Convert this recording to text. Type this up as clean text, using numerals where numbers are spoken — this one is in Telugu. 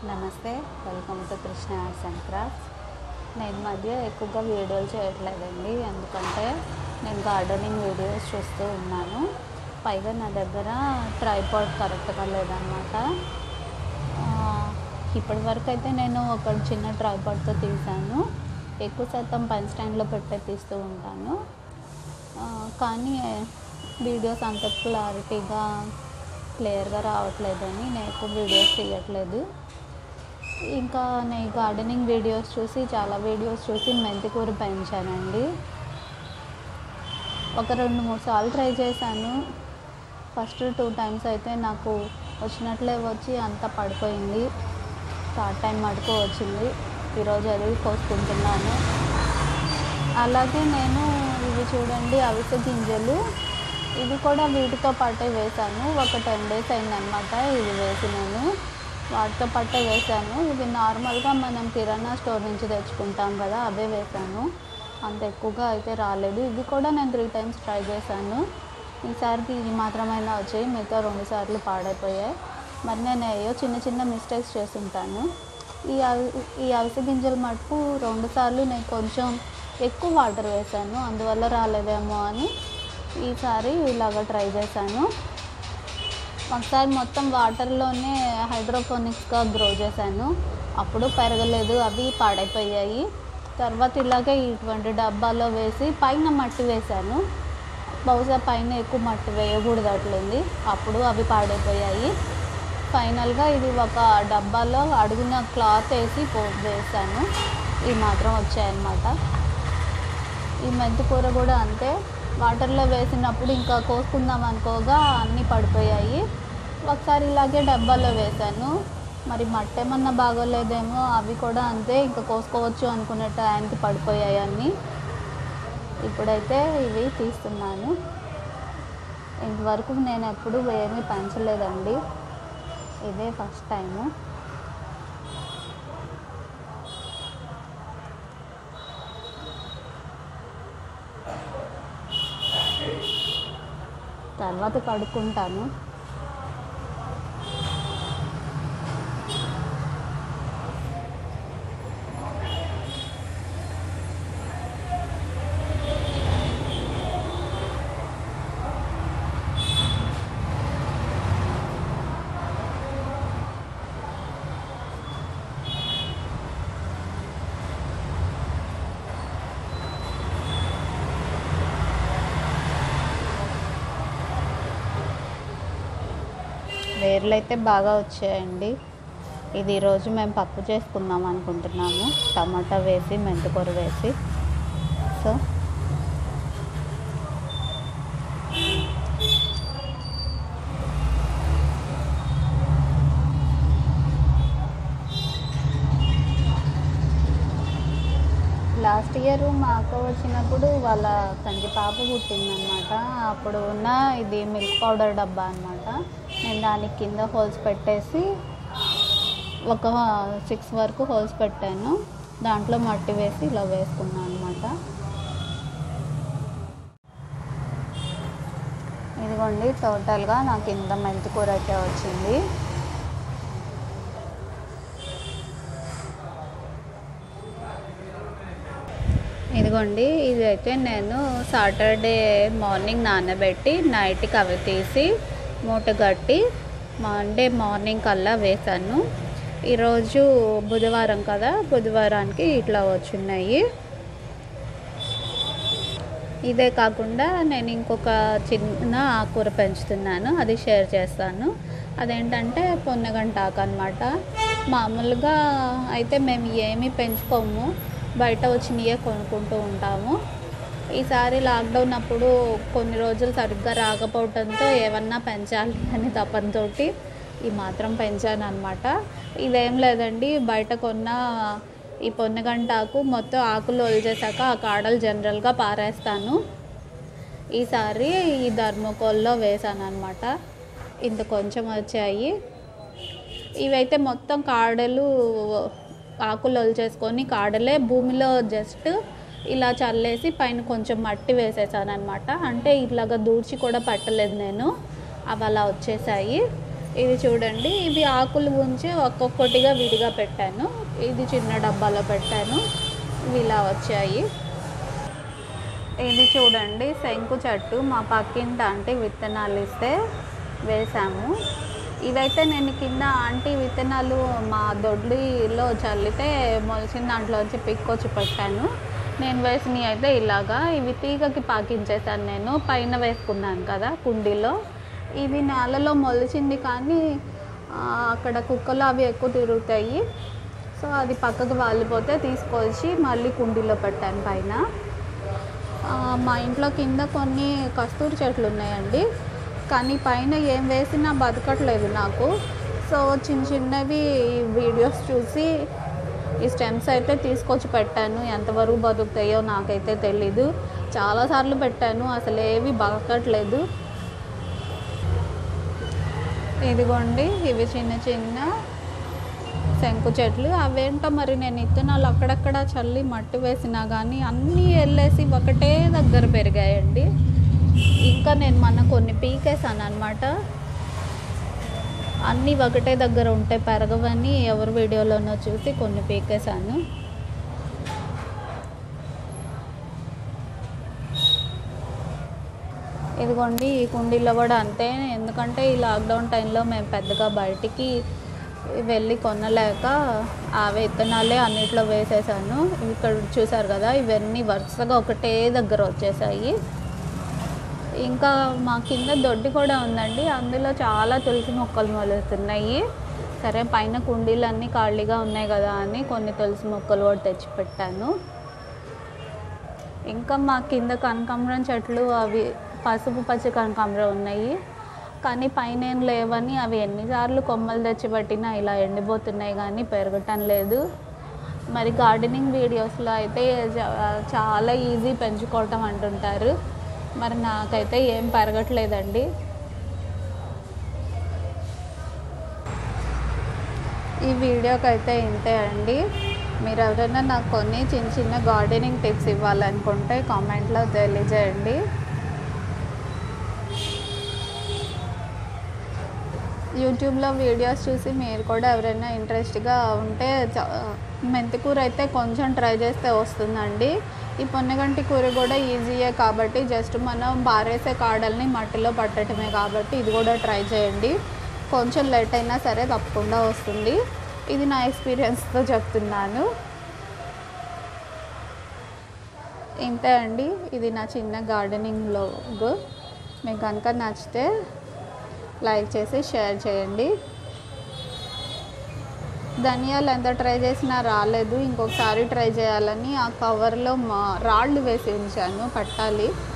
నమస్తే, welcome to Krishna arts and crafts. నేను మధ్య ఎక్కువగా వీడియోలు చేయట్లేదండి, ఎందుకంటే నేను గార్డెనింగ్ వీడియోస్ చూస్తూ ఉన్నాను. పైగా నా దగ్గర ట్రైపాడ్ కరెక్ట్గా లేదనమాట. ఇప్పటి వరకు అయితే నేను ఒక చిన్న ట్రైపాడ్తో తీసాను. ఎక్కువ శాతం పెన్ స్టాండ్లో పెట్టే తీస్తూ ఉంటాను, కానీ వీడియోస్ అంత క్లియర్గా రావట్లేదని నేను ఎక్కువ వీడియోస్ తీయట్లేదు. ఇంకా నేను గార్డెనింగ్ వీడియోస్ చూసి చాలా వీడియోస్ చూసి మెంతికూర పెంచానండి. ఒక 2-3 సార్లు ట్రై చేశాను. ఫస్ట్ 2 టైమ్స్ అయితే నాకు వచ్చినట్లే వచ్చి అంతా పడిపోయింది. థర్డ్ టైం మటుకు వచ్చింది. ఈరోజు అది కోసుకుంటున్నాను. అలాగే నేను ఇవి చూడండి, అవిసె గింజలు, ఇవి కూడా వీటితో పాటే వేశాను. ఒక 10 days అయిందనమాట ఇవి వేసి. నేను వాటితో పాటే వేశాను. ఇవి నార్మల్గా మనం కిరాణా స్టోర్ నుంచి తెచ్చుకుంటాం కదా, అవే వేశాను. అంత ఎక్కువగా అయితే రాలేదు. ఇవి కూడా నేను 3 times ట్రై చేశాను. ఈసారికి ఇవి మాత్రమైనా వచ్చాయి, మిగతా 2 సార్లు పాడైపోయాయి. మరి నేను ఏయో చిన్న చిన్న మిస్టేక్స్ చేస్తుంటాను. ఈ అవిసె గింజలు మటుకు 2 సార్లు నేను కొంచెం ఎక్కువ వాటర్ వేశాను, అందువల్ల రాలేదేమో అని ఈసారి ఇలాగ ట్రై చేశాను. ఒకసారి మొత్తం వాటర్లోనే హైడ్రోపోనిక్స్గా గ్రో చేశాను, అప్పుడు పెరగలేదు, అవి పాడైపోయాయి. తర్వాత ఇలాగే ఇటువంటి డబ్బాలో వేసి పైన మట్టి వేశాను. బహుశా పైన ఎక్కువ మట్టి వేయకూడదు అట్లుంది, అప్పుడు అవి పాడైపోయాయి. ఫైనల్గా ఇది ఒక డబ్బాలో అడుగున క్లాత్ వేసి వేసాను. ఇవి మాత్రం వచ్చాయన్నమాట. ఈ మెంతికూర కూడా అంతే, వాటర్లో వేసినప్పుడు ఇంకా కోసుకుందాం అనుకోగా అన్నీ పడిపోయాయి. ఒకసారి ఇలాగే డబ్బాలో వేశాను, మరి మట్టి ఏమన్నా బాగోలేదేమో, అవి కూడా అంతే, ఇంకా కోసుకోవచ్చు అనుకునే టైంకి పడిపోయాయి అన్నీ. ఇప్పుడైతే ఇవి తీస్తున్నాను. ఇంతవరకు నేను ఎప్పుడు ఏమీ పెంచలేదండి, ఇదే ఫస్ట్ టైము. తర్వాత కడుక్కుంటాను. వేర్లు అయితే బాగా వచ్చాయండి. ఇది ఈరోజు మేము పప్పు చేసుకుందాం అనుకుంటున్నాము, టమాటా వేసి మెంతికూర వేసి. సో లాస్ట్ ఇయర్ మా అక్క వచ్చినప్పుడు వాళ్ళ కంటి పాప పుట్టిందనమాట. అప్పుడు ఉన్న ఇది మిల్క్ పౌడర్ డబ్బా అనమాట. నేను దానికి కింద హోల్స్ పెట్టేసి ఒక 6 వరకు హోల్స్ పెట్టాను, దాంట్లో మట్టి వేసి ఇలా వేసుకున్నాను అనమాట. ఇదిగోండి, టోటల్గా నాకు ఇంత మెంతికూర అయితే వచ్చింది. ఇదిగోండి, ఇది అయితే నేను సాటర్డే మార్నింగ్ నానబెట్టి నైట్కి అవి తీసి మూట కట్టి మండే మార్నింగ్ కల్లా వేశాను. ఈరోజు బుధవారం కదా, బుధవారానికి ఇట్లా వచ్చున్నాయి. ఇదే కాకుండా నేను ఇంకొక చిన్న ఆకుకూర పెంచుతున్నాను, అది షేర్ చేస్తాను. అదేంటంటే పొన్నగంట ఆకు అనమాట. మామూలుగా అయితే మేము ఏమీ పెంచుకోము, బయట వచ్చినయే కొనుక్కుంటూ ఉంటాము. ఈసారి లాక్డౌన్ అప్పుడు కొన్ని రోజులు సరిగ్గా రాకపోవడంతో ఏమన్నా పెంచాలి అని తపనతో ఈ మాత్రం పెంచాను అనమాట. ఇదేం లేదండి, బయట కొన్న ఈ పొన్నగంటాకు మొత్తం ఆకులు ఒలిచేసాక ఆ కాడలు జనరల్గా పారేస్తాను. ఈసారి ఈ థర్మోకోల్లో వేసాను అనమాట. ఇంత కొంచెం వచ్చాయి. ఇవైతే మొత్తం కాడలు ఆకులు ఒలిచేసుకొని కాడలే భూమిలో జస్ట్ ఇలా చల్లేసి పైన కొంచెం మట్టి వేసేసాను అనమాట. అంటే ఇలాగ దూర్చి కూడా పట్టలేదు నేను, అవి అలా వచ్చేసాయి. ఇది చూడండి, ఇవి ఆకులు ఉంచి ఒక్కొక్కటిగా విడిగా పెట్టాను. ఇది చిన్న డబ్బాలో పెట్టాను, ఇవి ఇలా వచ్చాయి. ఇది చూడండి శంకు చెట్టు, మా పక్కింటి ఆంటీ విత్తనాలు ఇస్తే వేసాము. ఇవైతే నేను కింద ఆంటీ విత్తనాలు మా దొడ్లిలో చల్లితే మొలిచిన దాంట్లోంచి పిక్కొచ్చి పెట్టాను. నేను వేసినవి అయితే ఇలాగా, ఇవి తీగకి పాకించేసాను. నేను పైన వేసుకున్నాను కదా కుండీలో, ఇది నేలలో మొలిచింది కానీ అక్కడ కుక్కలు అవి ఎక్కువ తిరుగుతాయి. సో అది పక్కకు వాలిపోతే తీసుకొచ్చి మళ్ళీ కుండీలో పెట్టాను పైన. మా ఇంట్లో కింద కొన్ని కస్తూరి చెట్లు ఉన్నాయండి, కానీ పైన ఏం వేసినా బతకట్లేదు నాకు. సో చిన్న చిన్నవి వీడియోస్ చూసి ఈ స్టెమ్స్ అయితే తీసుకొచ్చి పెట్టాను. ఎంతవరకు బతుకుతాయో నాకైతే తెలీదు. చాలాసార్లు పెట్టాను, అసలు ఏవి బతకట్లేదు. ఇదిగోండి, ఇవి చిన్న చిన్న శంకు చెట్లు. అవేంటో మరి నేను విత్తనాలు అక్కడక్కడ చల్లి మట్టి వేసినా కానీ అన్నీ వెళ్ళేసి ఒకటే దగ్గర పెరిగాయండి. ఇంకా నేను మొన్న కొన్ని పీకేసాను అనమాట. అన్నీ ఒకటే దగ్గర ఉంటే పెరగవని ఎవరి వీడియోలోనో చూసి కొన్ని పీకేసాను. ఇదిగోండి, ఈ కుండీలో కూడా అంతే. ఎందుకంటే ఈ లాక్డౌన్ టైంలో మేము పెద్దగా బయటికి వెళ్ళి కొనలేక ఆ విత్తనాలే అన్నిట్లో వేసేసాను. ఇక్కడ చూసారు కదా, ఇవన్నీ వరుసగా ఒకటే దగ్గర వచ్చేసాయి. ఇంకా మా కింద దొడ్డి కూడా ఉందండి, అందులో చాలా తులసి మొక్కలు మొలుస్తున్నాయి. సరే పైన కుండీలన్నీ ఖాళీగా ఉన్నాయి కదా అని కొన్ని తులసి మొక్కలు కూడా తెచ్చిపెట్టాను. ఇంకా మా కింద కనకాంబరం చెట్లు, అవి పసుపు పచ్చి కనకాంబరం ఉన్నాయి, కానీ పైన ఏం లేవని అవి ఎన్నిసార్లు కొమ్మలు తెచ్చిపెట్టినా ఇలా ఎండిపోతున్నాయి కానీ పెరగటం లేదు. మరి గార్డెనింగ్ వీడియోస్లో అయితే చాలా ఈజీ పెంచుకోవటం అంటుంటారు, మరి నాకైతే ఏం పెరగట్లేదండి. ఈ వీడియోకి అయితే ఇంతే అండి. మీరు ఎవరైనా నాకు కొన్ని చిన్న చిన్న గార్డెనింగ్ టిప్స్ ఇవ్వాలనుకుంటే కామెంట్లో తెలియజేయండి. యూట్యూబ్లో వీడియోస్ చూసి మీరు కూడా ఎవరైనా ఇంట్రెస్ట్గా ఉంటే మెంతికూర అయితే కొంచెం ట్రై చేస్తే వస్తుందండి. ఈ పొన్నగంటి కూర కూడా ఈజీయే కాబట్టి జస్ట్ మనం పారేసే కాడల్ని మట్టిలో పట్టడమే కాబట్టి ఇది కూడా ట్రై చేయండి. కొంచెం లేట్ అయినా సరే తప్పకుండా వస్తుంది. ఇది నా ఎక్స్పీరియన్స్తో చెప్తున్నాను. ఇంతే అండి, ఇది నా చిన్న గార్డెనింగ్ వ్లాగ్. మీకు కనుక నచ్చితే లైక్ చేసి షేర్ చేయండి. ధనియాలు ఎంత ట్రై చేసినా రాలేదు, ఇంకొకసారి ట్రై చేయాలని ఆ కవర్లో రాళ్ళు వేసి ఉంచాను, పట్టాలి.